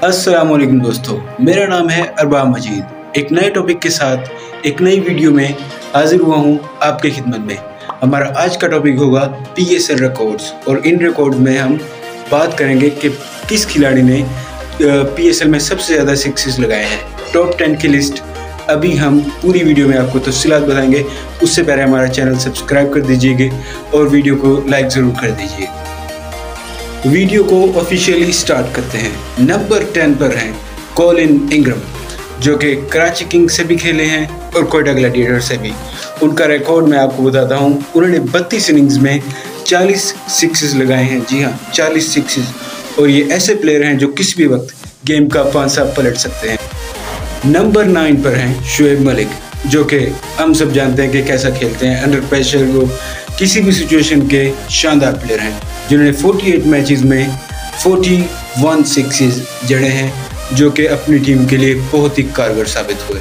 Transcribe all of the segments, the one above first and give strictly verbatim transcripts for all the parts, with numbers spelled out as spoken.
अस्सलामुअलैकुम दोस्तों, मेरा नाम है अरबाब मजीद। एक नए टॉपिक के साथ एक नई वीडियो में हाजिर हुआ हूँ आपके खिदमत में। हमारा आज का टॉपिक होगा पीएसएल रिकॉर्ड्स और इन रिकॉर्ड में हम बात करेंगे कि किस खिलाड़ी ने पीएसएल में सबसे ज़्यादा सिक्सेस लगाए हैं। टॉप टेन की लिस्ट अभी हम पूरी वीडियो में आपको तफसीलात बताएंगे। उससे पहले हमारा चैनल सब्सक्राइब कर दीजिएगा और वीडियो को लाइक ज़रूर कर दीजिए। वीडियो को ऑफिशियली स्टार्ट करते हैं। नंबर टेन पर हैं कॉलिन इंग्रम, जो कि कराची किंग्स से भी खेले हैं और कोयटा ग्लैडिएटर से भी। उनका रिकॉर्ड मैं आपको बताता हूं। उन्होंने बत्तीस इनिंग्स में चालीस सिक्सेस लगाए हैं। जी हां, चालीस सिक्सेस। और ये ऐसे प्लेयर हैं जो किसी भी वक्त गेम का पांसा पलट सकते हैं। नंबर नाइन पर हैं शुएब मलिक, जो कि हम सब जानते हैं कि कैसा खेलते हैं। अंडर प्रेशर वो किसी भी सिचुएशन के शानदार प्लेयर हैं, जिन्होंने अड़तालीस मैचेस में इकतालीस सिक्सेस जड़े हैं, जो कि अपनी टीम के लिए बहुत ही कारगर साबित हुए।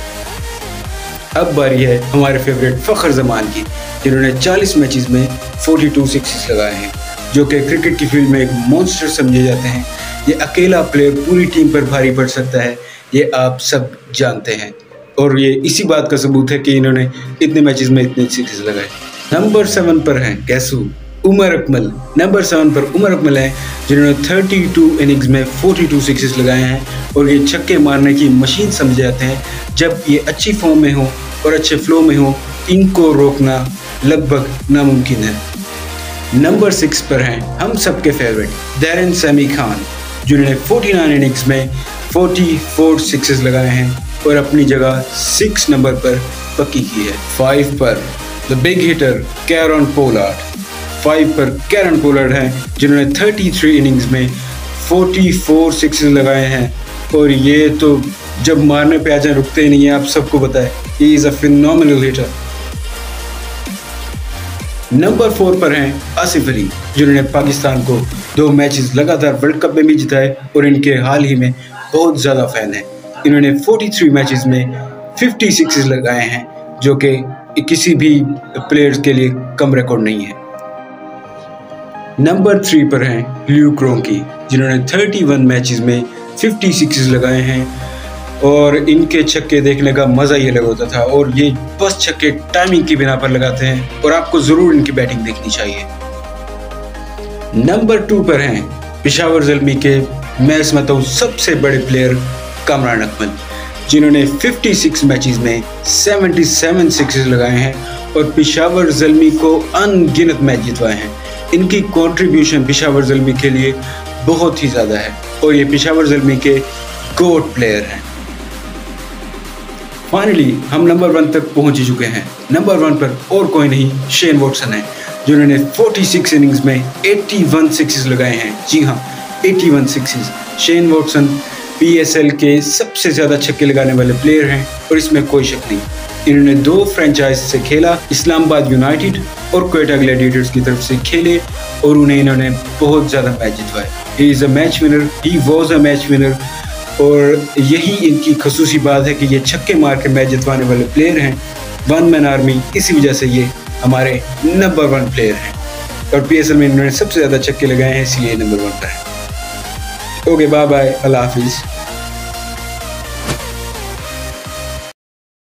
अब बारी है हमारे फेवरेट फ़खर जमान की, जिन्होंने चालीस मैचेस में बयालीस सिक्सेस लगाए हैं, जो कि क्रिकेट की फील्ड में एक मॉन्स्टर समझे जाते हैं। ये अकेला प्लेयर पूरी टीम पर भारी पड़ सकता है, ये आप सब जानते हैं। और ये इसी बात का सबूत है कि इन्होंने इतने मैचेस में इतने सिक्सेस लगाए। नंबर सेवन पर हैं कैसू उमर अकमल। नंबर सेवन पर उमर अकमल हैं, जिन्होंने बत्तीस इनिंग्स में बयालीस सिक्सेस लगाए हैं। और ये छक्के मारने की मशीन समझे जाते हैं। जब ये अच्छी फॉर्म में हो और अच्छे फ्लो में हो, इनको रोकना लगभग नामुमकिन है। नंबर सिक्स पर हैं हम सबके फेवरेट डैरेन सैमी खान, जिन्होंने उनचास इनिंग्स में चौवालीस सिक्सेस लगाए हैं और अपनी जगह सिक्स नंबर पर पक्की की है। फाइव पर the big hitter Kieron Pollard. Five पर कैरन पोलार्ड हैं, जिन्होंने तैंतीस इनिंग्स में चौवालीस सिक्सेस लगाए हैं। और ये तो जब मारने पे आ जाए रुकते ही नहीं है, आप सबको पता है। He is a phenomenal hitter. Number four पर हैं आसिफ अली, जिन्होंने पाकिस्तान को दो मैचेस लगातार वर्ल्ड कप में भी जिताए और इनके हाल ही में बहुत ज़्यादा फैन हैं। इन्होंने तैंतालीस मैचेस में पचास सिक्सेस लगाए हैं, जो कि किसी भी प्लेयर्स के लिए कम रिकॉर्ड नहीं है। नंबर थ्री पर हैं ल्यूक क्रोंकी, जिन्होंने इकतीस मैचेस में पचास सिक्सेस लगाए हैं। और इनके छक्के देखने का मज़ा ही अलग होता था। और ये बस छक्के टाइमिंग की बिना पर लगाते हैं और आपको ज़रूर इनकी बैटिंग देखनी चाहिए। नंबर टू पर हैं पेशावर ज़ल्मी के, मैं समझता हूँ सबसे बड़े प्लेयर कामरान अकमल, जिन्होंने छप्पन मैचेस में सतहत्तर सिक्सेस लगाए हैं और पेशावर ज़ल्मी को अनगिनत मैच जितवाए हैं। इनकी कंट्रीब्यूशन पेशावर ज़ल्मी के लिए बहुत ही ज़्यादा है और ये पेशावर ज़ल्मी के गोट प्लेयर हैं। फाइनली हम नंबर वन तक पहुंच ही चुके हैं। नंबर वन पर और कोई नहीं, शेन वॉटसन है, जिन्होंने छियालीस इनिंग्स में इक्यासी सिक्सेस लगाए हैं। जी हाँ, इक्यासी सिक्सेस। शेन वॉटसन पीएसएल के सबसे ज़्यादा छक्के लगाने वाले प्लेयर हैं और इसमें कोई शक नहीं। इन्होंने दो फ्रेंचाइज से खेला, इस्लामाबाद यूनाइटेड और कोयटा ग्लैडिएटर्स की तरफ से खेले और उन्हें इन्होंने बहुत ज़्यादा मैच जितवाए। He is a match winner, he was a match winner. और यही इनकी खसूसी बात है कि ये छक्के मार के मैच जितवाने वाले प्लेयर हैं, वन मैन आर्मी। इसी वजह से ये हमारे नंबर वन प्लेयर हैं और पीएसएल में इन्होंने सबसे ज़्यादा छक्के लगाए हैं, इसलिए नंबर वन पर है। ओके, बाय बाय, अल्लाह हाफिज़।